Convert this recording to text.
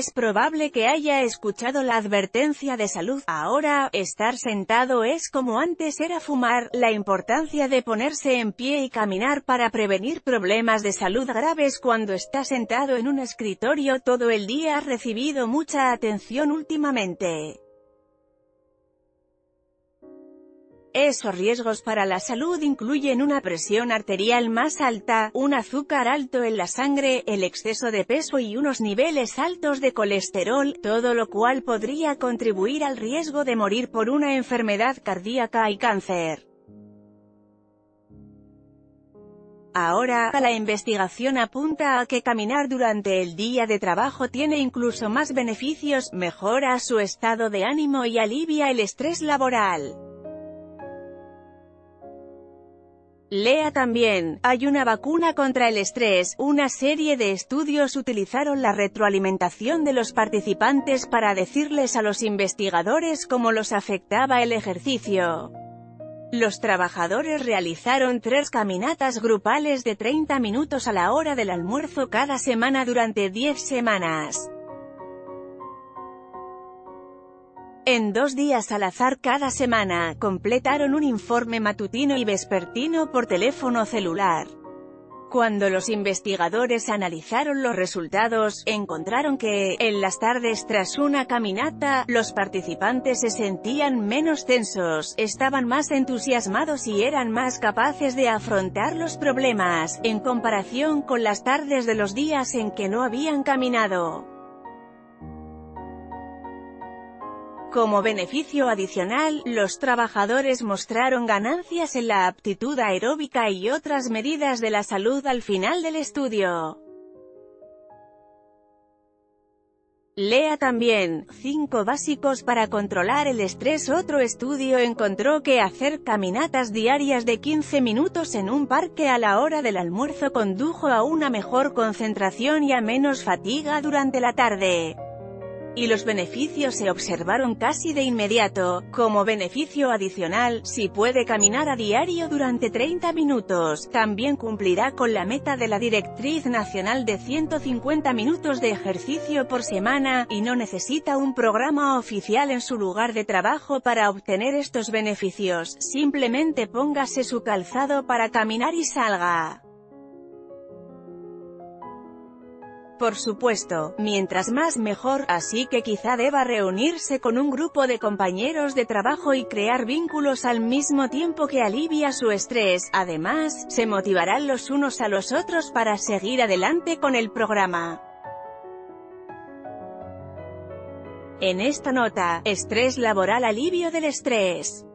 Es probable que haya escuchado la advertencia de salud. Ahora, estar sentado es como antes era fumar. La importancia de ponerse en pie y caminar para prevenir problemas de salud graves cuando está sentado en un escritorio todo el día ha recibido mucha atención últimamente. Esos riesgos para la salud incluyen una presión arterial más alta, un azúcar alto en la sangre, el exceso de peso y unos niveles altos de colesterol, todo lo cual podría contribuir al riesgo de morir por una enfermedad cardíaca y cáncer. Ahora, la investigación apunta a que caminar durante el día de trabajo tiene incluso más beneficios, mejora su estado de ánimo y alivia el estrés laboral. Lea también, hay una vacuna contra el estrés. Una serie de estudios utilizaron la retroalimentación de los participantes para decirles a los investigadores cómo los afectaba el ejercicio. Los trabajadores realizaron 3 caminatas grupales de 30 minutos a la hora del almuerzo cada semana durante 10 semanas. En 2 días al azar cada semana, completaron un informe matutino y vespertino por teléfono celular. Cuando los investigadores analizaron los resultados, encontraron que, en las tardes tras una caminata, los participantes se sentían menos tensos, estaban más entusiasmados y eran más capaces de afrontar los problemas, en comparación con las tardes de los días en que no habían caminado. Como beneficio adicional, los trabajadores mostraron ganancias en la aptitud aeróbica y otras medidas de la salud al final del estudio. Lea también, 5 básicos para controlar el estrés. Otro estudio encontró que hacer caminatas diarias de 15 minutos en un parque a la hora del almuerzo condujo a una mejor concentración y a menos fatiga durante la tarde. Y los beneficios se observaron casi de inmediato. Como beneficio adicional, si puede caminar a diario durante 30 minutos, también cumplirá con la meta de la Directriz Nacional de 150 minutos de ejercicio por semana, y no necesita un programa oficial en su lugar de trabajo para obtener estos beneficios. Simplemente póngase su calzado para caminar y salga. Por supuesto, mientras más mejor, así que quizá deba reunirse con un grupo de compañeros de trabajo y crear vínculos al mismo tiempo que alivia su estrés. Además, se motivarán los unos a los otros para seguir adelante con el programa. En esta nota, estrés laboral, alivio del estrés.